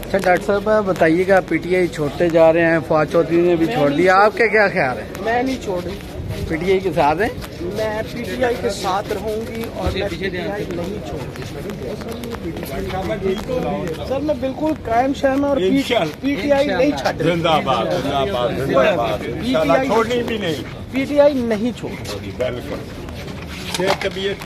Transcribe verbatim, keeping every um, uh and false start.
अच्छा डॉक्टर साहब बताइएगा, पीटीआई छोड़ते जा रहे हैं, फवाद चौधरी ने भी छोड़ दिया, आपके क्या ख्याल है? मैं नहीं छोड़ रही, पीटीआई के साथ है। मैं पीटीआई के साथ रहूंगी और मैं पीटीआई नहीं छोड़ूंगी सर। मैं बिल्कुल कायम शहर और पीटीआई नहीं छाड़ रही। जिंदाबाद जिंदाबाद जिंदाबाद, इंशाल्लाह छोड़नी भी नहीं, पीटीआई नहीं छोड़। बिल्कुल।